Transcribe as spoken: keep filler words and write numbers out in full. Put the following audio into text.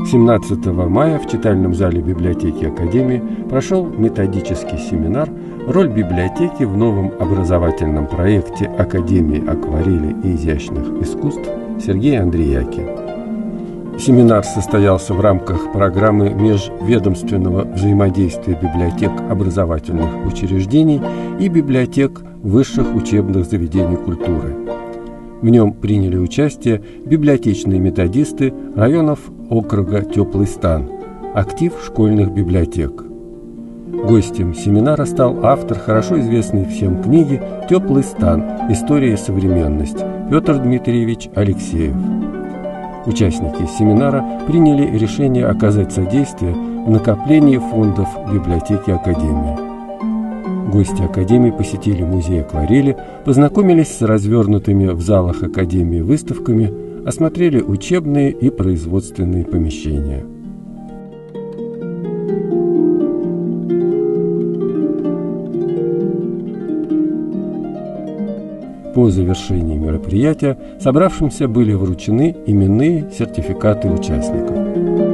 семнадцатого мая в читальном зале библиотеки Академии прошел методический семинар «Роль библиотеки в новом образовательном проекте Академии акварели и изящных искусств» Сергей Андреякин. Семинар состоялся в рамках программы межведомственного взаимодействия библиотек образовательных учреждений и библиотек высших учебных заведений культуры. В нем приняли участие библиотечные методисты районов округа Теплый Стан, актив школьных библиотек. Гостем семинара стал автор хорошо известной всем книги «Теплый Стан. История и современность» Петр Дмитриевич Алексеев. Участники семинара приняли решение оказать содействие в накоплении фондов библиотеки Академии. Гости Академии посетили музей акварели, познакомились с развернутыми в залах Академии выставками, осмотрели учебные и производственные помещения. По завершении мероприятия собравшимся были вручены именные сертификаты участников.